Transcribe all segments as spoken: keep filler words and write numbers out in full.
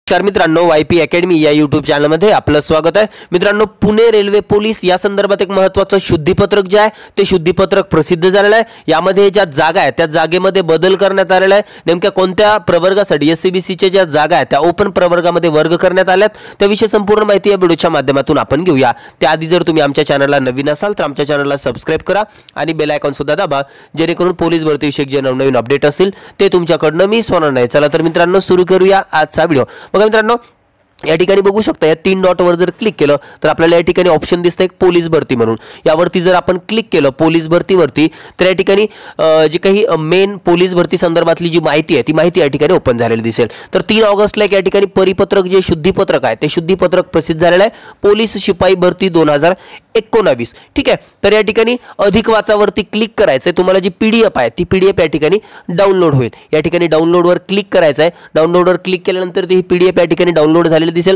नमस्कार मित्रांनो, YP academy या यूट्यूब चॅनलमध्ये आपलं स्वागत आहे। मित्रांनो, पुणे रेल्वे पोलीस या संदर्भात एक महत्त्वाचं शुद्धीपत्रक जे आहे ते शुद्धीपत्रक प्रसिद्ध झालेलं आहे। यामध्ये ज्या जागा आहेत त्या जागेमध्ये बदल करण्यात आलेला आहे। नेमक्या कोणत्या प्रवर्गासाठी एससीबीसीच्या ज्या जागा आहेत त्या ओपन प्रवर्गामध्ये वर्ग करण्यात आल्यात त्याविषयी संपूर्ण माहिती या व्हिडिओच्या माध्यमातून आपण घेऊया। त्याआधी जर तुम्ही आमच्या चॅनलला नवीन असाल तर आमच्या चॅनलला सबस्क्राइब करा आणि बेल आयकॉन सुद्धा दाबा, जेणेकरून पोलीस भरतीविषयक जे नवनवीन अपडेट असेल ते तुमच्याकडनं मिस होणार नाही। चला तर मित्रांनो, सुरू करूया आजचा व्हिडिओ। बघा मित्रांनो, या ठिकाणी बघू शकता या तीन डॉट वर जर क्लिक केलं तर आपल्याला या ठिकाणी ऑप्शन दिसतं एक पोलीस भरती म्हणून। यावरती जर आपण क्लिक केलं पोलीस भरतीवरती तर या ठिकाणी जी काही मेन पोलीस भरती संदर्भातली जी माहिती आहे ती माहिती या ठिकाणी ओपन झालेली दिसेल। तर तीन ऑगस्टला या ठिकाणी परिपत्रक जे शुद्धीपत्रक आहे ते शुद्धीपत्रक प्रसिद्ध झालेलं आहे, पोलीस शिपाई भरती दोन हजार एकोणावीस। ठीक आहे, तर या ठिकाणी अधिक वाचावरती क्लिक करायचं आहे। तुम्हाला जी पीडीएफ आहे ती पीडीएफ या ठिकाणी डाउनलोड होईल। या ठिकाणी डाउनलोडवर क्लिक करायचं आहे। डाउनलोडवर क्लिक केल्यानंतर ती पीडीएफ या ठिकाणी डाउनलोड झालेली दिसेल।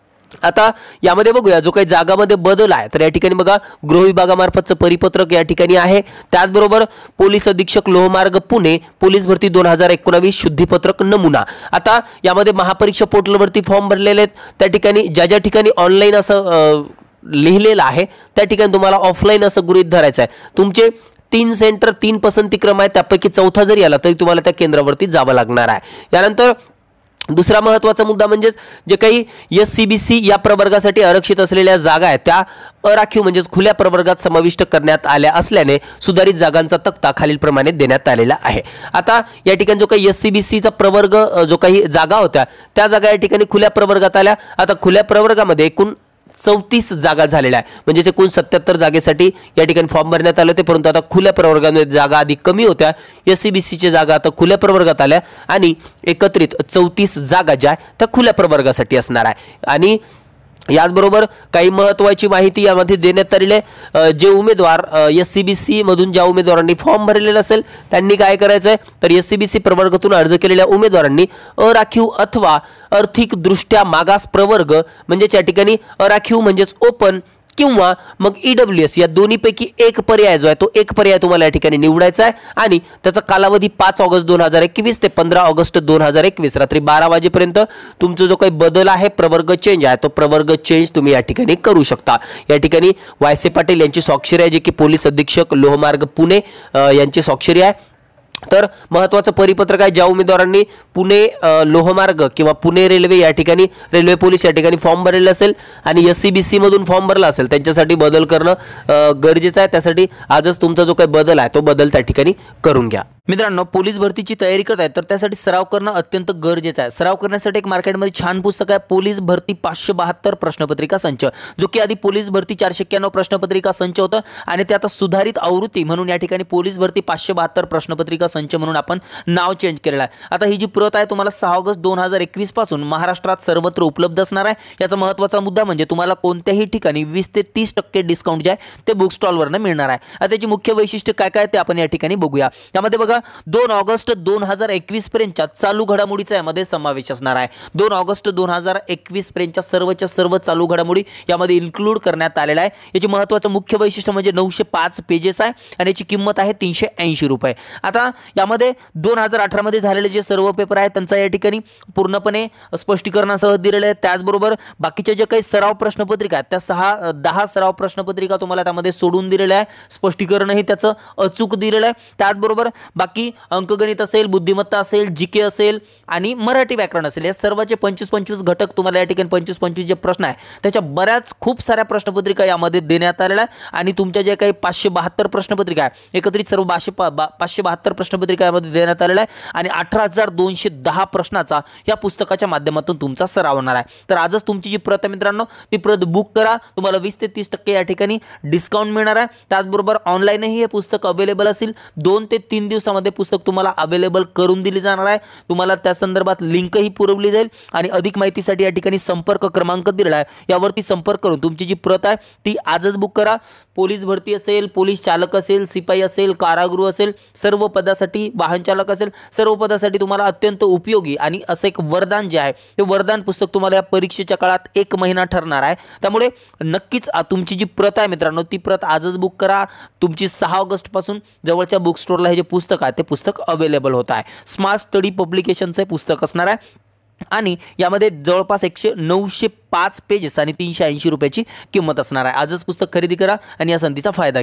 आता यामध्ये बघूया जो काही जागामध्ये बदल आहे तर या ठिकाणी बघा गृह विभागामार्फतचं परिपत्रक या ठिकाणी आहे। त्याचबरोबर पोलीस अधीक्षक लोहमार्ग पुणे पोलीस भरती दोन हजार एकोणावीस शुद्धीपत्रक नमुना। आता यामध्ये महापरीक्षा पोर्टलवरती फॉर्म भरलेले आहेत, त्या ठिकाणी ज्या ज्या ठिकाणी ऑनलाईन असं लिहिलेलं आहे त्या ठिकाणी तुम्हाला ऑफलाईन असं गृहीत धरायचं आहे। तुमचे तीन सेंटर तीन पसंती क्रम आहे, त्यापैकी चौथा जरी आला तरी तुम्हाला त्या केंद्रावरती जावं लागणार आहे। यानंतर दुसरा महत्त्वाचा मुद्दा म्हणजे जे काही एससीबीसी या प्रवर्गासाठी आरक्षित असलेल्या जागा आहेत त्या अराखीव म्हणजेच खुल्या प्रवर्गात समाविष्ट करण्यात आल्या असल्याने सुधारित जागांचा तक्ता खालीलप्रमाणे देण्यात आलेला आहे। आता या ठिकाणी जो काही एससीबीसीचा प्रवर्ग जो काही जागा होत्या त्या जागा या ठिकाणी खुल्या प्रवर्गात आल्या। आता खुल्या प्रवर्गामध्ये एकूण चौतीस जागा झालेल्या आहे, म्हणजे एकूण सत्याहत्तर जागेसाठी या ठिकाणी फॉर्म भरण्यात आले होते, परंतु आता खुल्या प्रवर्गामध्ये जागा अधिक कमी होत्या। एससीबीसीच्या जागा आता खुल्या प्रवर्गात आल्या आणि एकत्रित चौतीस जागा ज्या त्या खुल्या प्रवर्गासाठी असणार आहे। आणि याचबरोबर काही महत्त्वाची माहिती यामध्ये देण्यात आलेली आहे। जे उमेदवार एससीबीसी मधून ज्या उमेदवारांनी फॉर्म भरलेला असेल त्यांनी काय करायचं आहे तर एससीबीसी प्रवर्गातून अर्ज केलेल्या उमेदवारांनी अराखीव अथवा आर्थिकदृष्ट्या मागास प्रवर्ग म्हणजेच या ठिकाणी अराखीव म्हणजेच ओपन किंवा मग ईडब्ल्यूएस या दोन्हीपैकी एक पर्याय जो आहे तो एक पर्याय तुम्हाला या ठिकाणी निवडायचा आहे आणि त्याचा कालावधी पाच ऑगस्ट दोन हजार एकवीस ते पंधरा ऑगस्ट दोन हजार एकवीस रात्री बारा वाजेपर्यंत तुमचा जो काही बदल आहे प्रवर्ग चेंज आहे तो प्रवर्ग चेंज तुम्ही या ठिकाणी करू शकता। या ठिकाणी वायसे पाटील यांची स्वाक्षरी आहे, जे की पोलीस अधीक्षक लोहमार्ग पुणे यांची स्वाक्षरी आहे। तर महत्त्वाचं परिपत्रक आहे, ज्या उमेदवारांनी पुणे लोहमार्ग किंवा पुणे रेल्वे या ठिकाणी रेल्वे पोलीस या ठिकाणी फॉर्म भरलेला असेल आणि एससीबीसी मधून फॉर्म भरला असेल त्यांच्यासाठी बदल करणं गरजेचं आहे। त्यासाठी आजच तुमचा जो काही बदल आहे तो बदल त्या ठिकाणी करून घ्या। मित्रांनो, पोलीस भरतीची तयारी करत आहे तर त्यासाठी सराव करणं अत्यंत गरजेचं आहे। सराव करण्यासाठी एक मार्केटमध्ये छान पुस्तक आहे, पोलीस भरती पाचशे बहात्तर प्रश्नपत्रिका संच, जो की आधी पोलीस भरती चारशे एक्क्याण्णव प्रश्नपत्रिका संच होतं आणि ते आता सुधारित आवृत्ती म्हणून या ठिकाणी पोलीस भरती पाचशे बहात्तर प्रश्नपत्रिका संच म्हणून आपण नाव चेंज केलेलं आहे। आता ही जी प्रत आहे तुम्हाला सहा ऑगस्ट दोन हजार एकवीस पासून महाराष्ट्रात सर्वत्र उपलब्ध असणार आहे। याचा महत्त्वाचा मुद्दा म्हणजे तुम्हाला कोणत्याही ठिकाणी वीस ते तीस टक्के डिस्काउंट जे आहे ते बुक स्टॉलवरनं मिळणार आहे। आता त्याची मुख्य वैशिष्ट्य काय काय ते आपण या ठिकाणी बघूया। यामध्ये बघा दोन ऑगस्ट दोन हजार एकवीस पर्यंतच्या चालू घडामोडीचा यामध्ये समावेश असणार आहे। दोन ऑगस्ट दोन हजार एकवीस पर्यंतच्या सर्वच्या सर्व चालू घडामोडी यामध्ये इन्क्लूड करण्यात आलेला आहे। याची महत्त्वाचं मुख्य वैशिष्ट्य म्हणजे नऊशे पाच पेजेस आहे आणि याची किंमत आहे तीनशे ऐंशी रुपये। आता यामध्ये दोन हजार अठरा मध्ये झालेले जे सर्व पेपर आहेत त्यांचा या ठिकाणी पूर्णपणे स्पष्टीकरणासह दिलेलं आहे। त्याचबरोबर बाकीच्या जे काही सराव प्रश्नपत्रिका आहेत त्या सहा दहा सराव प्रश्नपत्रिका तुम्हाला त्यामध्ये सोडून दिलेल्या आहे, स्पष्टीकरणही त्याचं अचूक दिलेलं आहे। त्याचबरोबर बाकी अंकगणित असेल, बुद्धिमत्ता असेल, जीके असेल आणि मराठी व्याकरण असेल या सर्वाचे पंचवीस पंचवीस घटक तुम्हाला या ठिकाणी पंचवीस पंचवीस जे प्रश्न आहे त्याच्या बऱ्याच खूप साऱ्या प्रश्नपत्रिका यामध्ये देण्यात आलेल्या आहे। आणि तुमच्या जे काही पाचशे बहात्तर प्रश्नपत्रिका आहे एकत्रित सर्व पाचशे पाचशे बहात्तर प्रश्नपत्रिका यामध्ये देण्यात आलेल्या आहे आणि अठरा हजार दोनशे दहा प्रश्नाचा या पुस्तकाच्या माध्यमातून तुमचा सराव होणार आहे। तर आजच तुमची जी प्रत आहे मित्रांनो ती प्रत बुक करा, तुम्हाला वीस ते तीस टक्के या ठिकाणी डिस्काउंट मिळणार आहे। त्याचबरोबर ऑनलाईनही हे पुस्तक अवेलेबल असेल, दोन ते तीन दिवसामध्ये पुस्तक तुम्हाला अवेलेबल करून दिली जाणार आहे। तुम्हाला त्या संदर्भात लिंकही पुरवली जाईल आणि अधिक माहितीसाठी या ठिकाणी संपर्क क्रमांक दिलेला आहे, यावरती संपर्क करून तुमची जी प्रत आहे ती आजच बुक करा। पोलीस भरती असेल, पोलीस चालक असेल, सिपाई असेल, कारागृह असेल, सर्व पदासाठी वाहन चालक असेल, सर्व पदासाठी तुम्हाला अत्यंत उपयोगी आणि असं एक वरदान जे आहे ते वरदान पुस्तक तुम्हाला या परीक्षेच्या काळात एक महिना ठरणार आहे। त्यामुळे नक्कीच तुमची जी प्रत आहे मित्रांनो ती प्रत आजच बुक करा। तुमची सहा ऑगस्ट पासून जवळच्या बुक स्टोरला हे जे पुस्तक आहे ते पुस्तक अवेलेबल होत आहे। स्मार्ट स्टडी पब्लिकेशनचे पुस्तक असणार आहे। आणि यामध्ये जवळपास एकशे नऊशे पाच पेजेस आणि तीनशे ऐंशी रुपयाची किंमत असणार आहे. आजच पुस्तक खरेदी करा आणि या संधीचा फायदा